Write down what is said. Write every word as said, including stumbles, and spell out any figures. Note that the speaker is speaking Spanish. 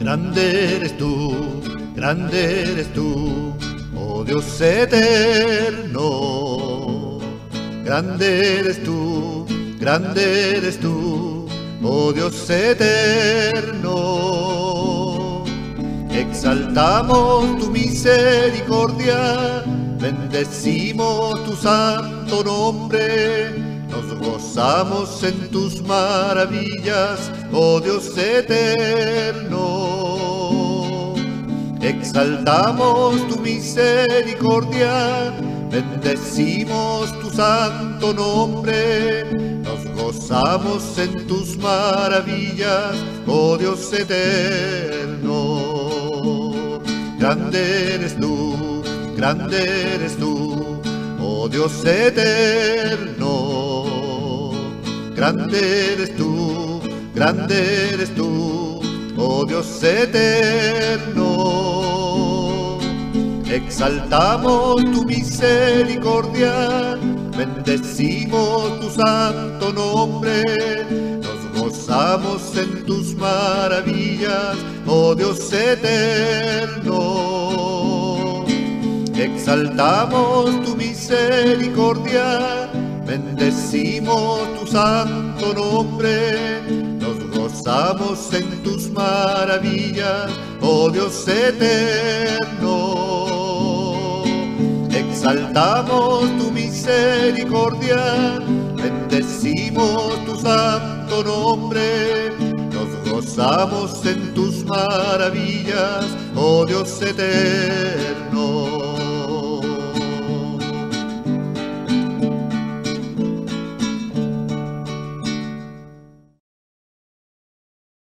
Grande eres tú, grande eres tú, oh Dios eterno. Grande eres tú, grande eres tú, oh Dios eterno. Exaltamos tu misericordia, bendecimos tu santo nombre. Nos gozamos en tus maravillas, oh Dios eterno. Exaltamos tu misericordia, bendecimos tu santo nombre. Nos gozamos en tus maravillas, oh Dios eterno. Grande eres tú, grande eres tú, oh Dios eterno. Grande eres tú, grande eres tú, oh Dios eterno. Exaltamos tu misericordia, bendecimos tu santo nombre. Nos gozamos en tus maravillas, oh Dios eterno. Exaltamos tu misericordia, bendecimos tu santo nombre. Nos gozamos en tus maravillas, oh Dios eterno. Exaltamos tu misericordia, bendecimos tu santo nombre. Nos gozamos en tus maravillas, oh Dios eterno.